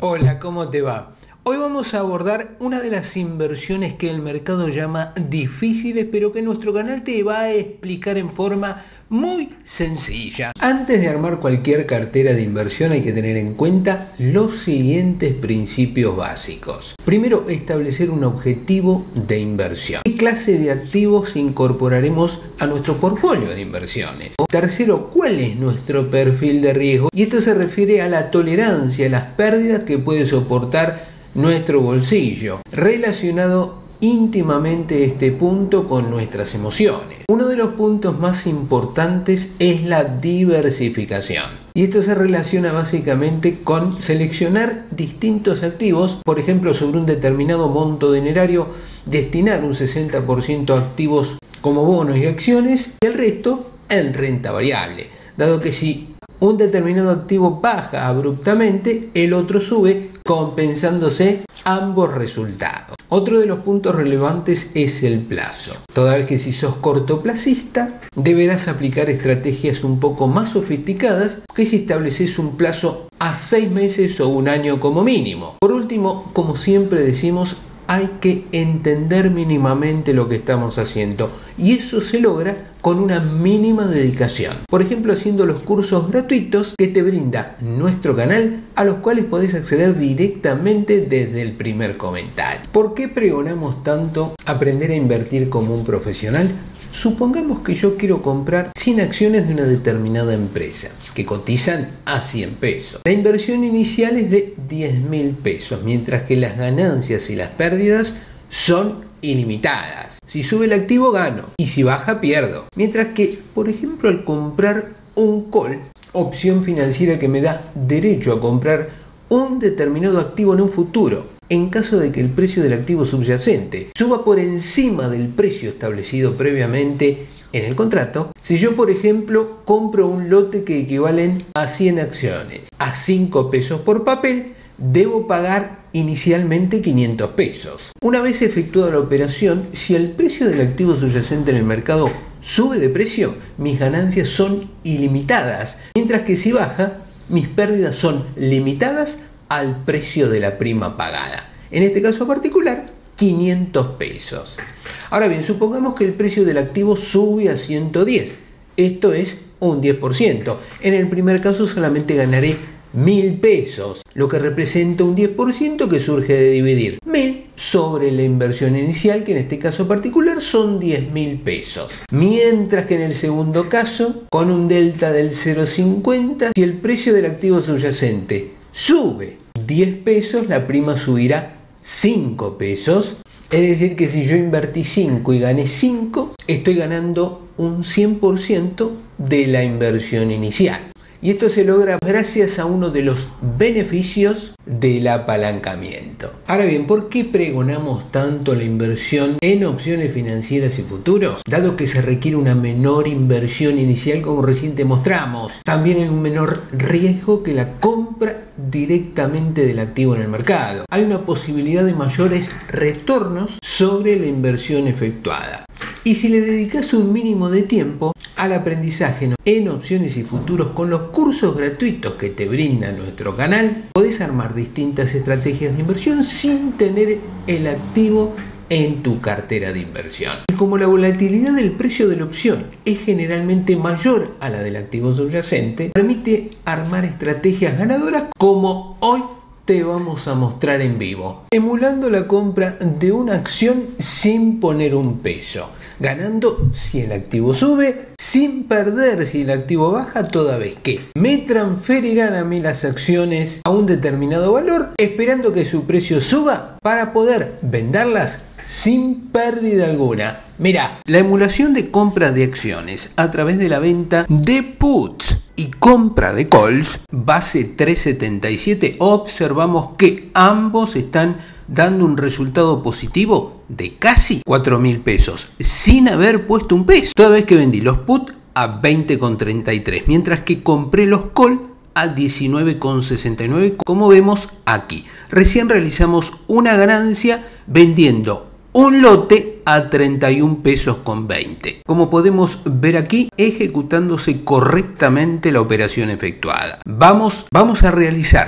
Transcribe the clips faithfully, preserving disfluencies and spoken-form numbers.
Hola, ¿cómo te va? Hoy vamos a abordar una de las inversiones que el mercado llama difíciles, pero que nuestro canal te va a explicar en forma muy sencilla. Antes de armar cualquier cartera de inversión hay que tener en cuenta los siguientes principios básicos. Primero, establecer un objetivo de inversión. ¿Qué clase de activos incorporaremos a nuestro portfolio de inversiones? Tercero, ¿cuál es nuestro perfil de riesgo? Y esto se refiere a la tolerancia a las pérdidas que puede soportar nuestro bolsillo, relacionado íntimamente este punto con nuestras emociones. Uno de los puntos más importantes es la diversificación. Y esto se relaciona básicamente con seleccionar distintos activos, por ejemplo, sobre un determinado monto dinerario, destinar un sesenta por ciento a activos como bonos y acciones y el resto en renta variable, dado que si un determinado activo baja abruptamente, el otro sube, compensándose ambos resultados. Otro de los puntos relevantes es el plazo. Toda vez que si sos cortoplacista, deberás aplicar estrategias un poco más sofisticadas que si estableces un plazo a seis meses o un año como mínimo. Por último, como siempre decimos, hay que entender mínimamente lo que estamos haciendo y eso se logra con una mínima dedicación. Por ejemplo, haciendo los cursos gratuitos que te brinda nuestro canal, a los cuales podés acceder directamente desde el primer comentario. ¿Por qué pregonamos tanto aprender a invertir como un profesional? Supongamos que yo quiero comprar cien acciones de una determinada empresa que cotizan a cien pesos. La inversión inicial es de diez mil pesos, mientras que las ganancias y las pérdidas son ilimitadas. Si sube el activo gano y si baja pierdo. Mientras que, por ejemplo, al comprar un call, opción financiera que me da derecho a comprar un determinado activo en un futuro, en caso de que el precio del activo subyacente suba por encima del precio establecido previamente en el contrato, si yo por ejemplo compro un lote que equivalen a cien acciones a cinco pesos por papel, debo pagar inicialmente quinientos pesos. Una vez efectuada la operación, si el precio del activo subyacente en el mercado sube de precio, mis ganancias son ilimitadas, mientras que si baja, mis pérdidas son limitadas al precio de la prima pagada. En este caso particular, quinientos pesos. Ahora bien, supongamos que el precio del activo sube a ciento diez. Esto es un diez por ciento. En el primer caso solamente ganaré mil pesos, lo que representa un diez por ciento que surge de dividir mil sobre la inversión inicial, que en este caso particular son diez mil pesos. Mientras que en el segundo caso, con un delta del cero coma cincuenta, si el precio del activo subyacente sube diez pesos, la prima subirá cinco pesos. Es decir, que si yo invertí cinco y gané cinco, estoy ganando un cien por ciento de la inversión inicial. Y esto se logra gracias a uno de los beneficios del apalancamiento. Ahora bien, ¿por qué pregonamos tanto la inversión en opciones financieras y futuros? Dado que se requiere una menor inversión inicial, como recién te mostramos, también hay un menor riesgo que la compra directamente del activo en el mercado. Hay una posibilidad de mayores retornos sobre la inversión efectuada. Y si le dedicas un mínimo de tiempo al aprendizaje en opciones y futuros con los cursos gratuitos que te brinda nuestro canal, podés armar distintas estrategias de inversión sin tener el activo en tu cartera de inversión. Y como la volatilidad del precio de la opción es generalmente mayor a la del activo subyacente, permite armar estrategias ganadoras como hoy te vamos a mostrar en vivo, emulando la compra de una acción sin poner un peso, ganando si el activo sube, sin perder si el activo baja, toda vez que me transferirán a mí las acciones a un determinado valor, esperando que su precio suba para poder venderlas sin pérdida alguna. Mirá, la emulación de compra de acciones a través de la venta de puts y compra de calls, base trescientos setenta y siete, observamos que ambos están dando un resultado positivo de casi cuatro mil pesos, sin haber puesto un peso, toda vez que vendí los puts a veinte con treinta y tres, mientras que compré los calls a diecinueve con sesenta y nueve, como vemos aquí. Recién realizamos una ganancia vendiendo un lote a treinta y un pesos con veinte. Como podemos ver aquí, ejecutándose correctamente la operación efectuada. Vamos, vamos a realizar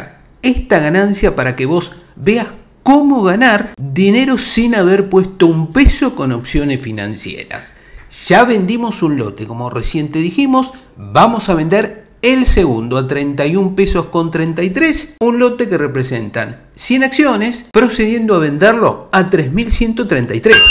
esta ganancia para que vos veas cómo ganar dinero sin haber puesto un peso con opciones financieras. Ya vendimos un lote, como recién te dijimos, vamos a vender el segundo a treinta y un pesos con treinta y tres, un lote que representan cien acciones, procediendo a venderlo a tres mil ciento treinta y tres,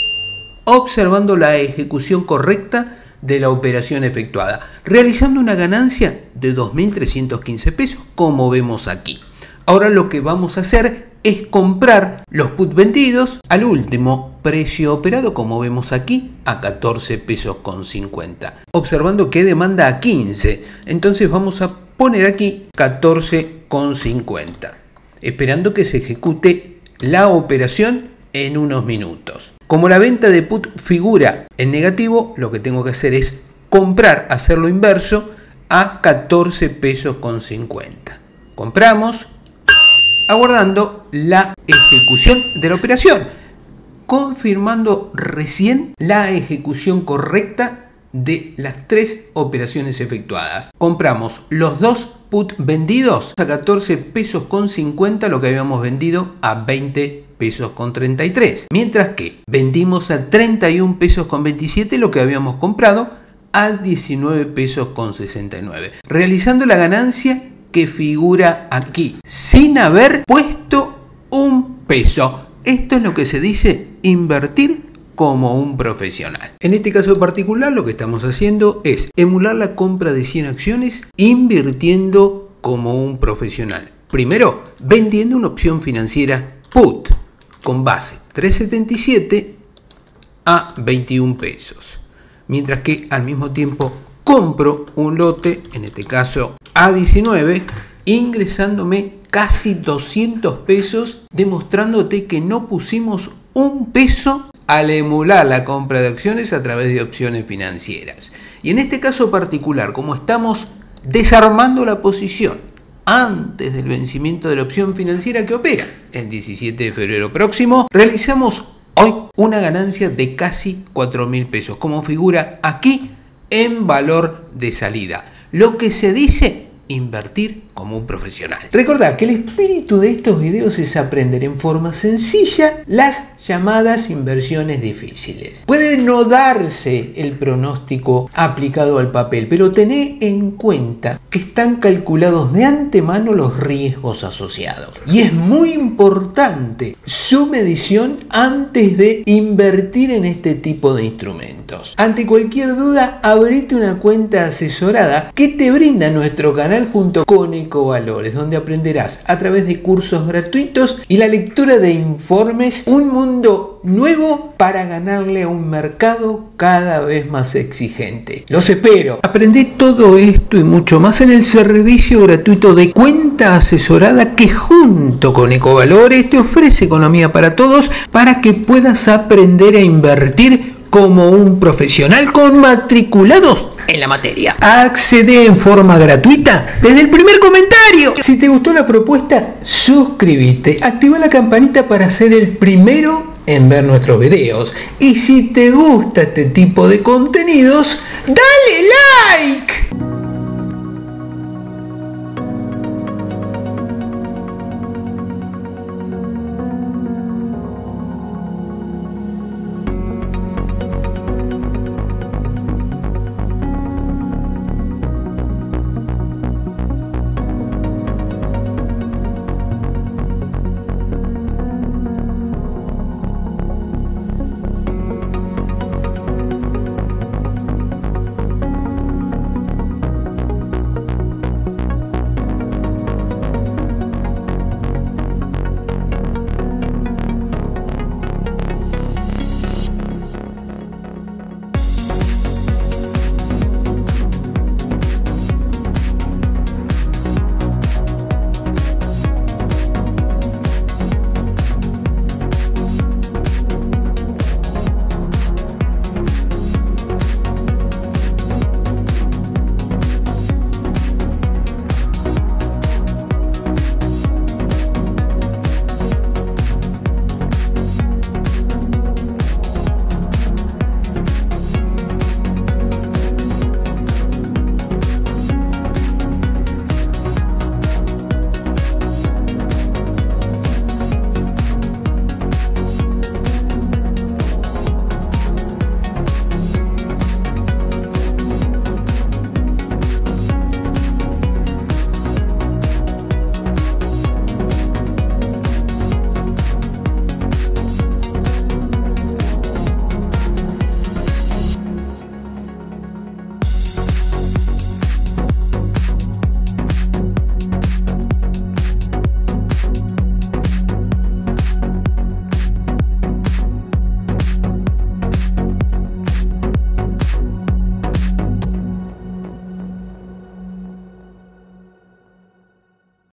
observando la ejecución correcta de la operación efectuada, realizando una ganancia de dos mil trescientos quince pesos, como vemos aquí. Ahora lo que vamos a hacer es comprar los put vendidos al último precio operado, como vemos aquí, a catorce pesos con cincuenta, observando que demanda a quince, entonces vamos a poner aquí catorce con cincuenta, esperando que se ejecute la operación en unos minutos. Como la venta de put figura en negativo, lo que tengo que hacer es comprar, hacer lo inverso, a catorce pesos con cincuenta. Compramos, aguardando la ejecución de la operación, confirmando recién la ejecución correcta de las tres operaciones efectuadas. Compramos los dos put vendidos a catorce pesos con cincuenta, lo que habíamos vendido a veinte pesos con treinta y tres, mientras que vendimos a treinta y un pesos con veintisiete lo que habíamos comprado a diecinueve pesos con sesenta y nueve, realizando la ganancia que figura aquí, sin haber puesto un peso. Esto es lo que se dice invertir como un profesional. En este caso particular, lo que estamos haciendo es emular la compra de cien acciones invirtiendo como un profesional. Primero, vendiendo una opción financiera put con base tres setenta y siete a veintiún pesos, mientras que al mismo tiempo compro un lote, en este caso a diecinueve, ingresándome casi doscientos pesos, demostrándote que no pusimos un peso al emular la compra de acciones a través de opciones financieras. Y en este caso particular, como estamos desarmando la posición antes del vencimiento de la opción financiera que opera el diecisiete de febrero próximo, realizamos hoy una ganancia de casi cuatro mil pesos, como figura aquí en valor de salida. Lo que se dice invertir como un profesional. Recordá que el espíritu de estos videos es aprender en forma sencilla las llamadas inversiones difíciles. Puede no darse el pronóstico aplicado al papel, pero tené en cuenta que están calculados de antemano los riesgos asociados. Y es muy importante su medición antes de invertir en este tipo de instrumentos. Ante cualquier duda, abrite una cuenta asesorada que te brinda nuestro canal junto con Ecovalores, donde aprenderás a través de cursos gratuitos y la lectura de informes un mundo nuevo para ganarle a un mercado cada vez más exigente. Los espero. Aprendí todo esto y mucho más en el servicio gratuito de cuenta asesorada que junto con Ecovalores te ofrece economía para todos, para que puedas aprender a invertir como un profesional con matriculados en la materia. Accede en forma gratuita desde el primer comentario. Si te gustó la propuesta, suscríbete, activa la campanita para ser el primero en ver nuestros videos. Y si te gusta este tipo de contenidos, dale like.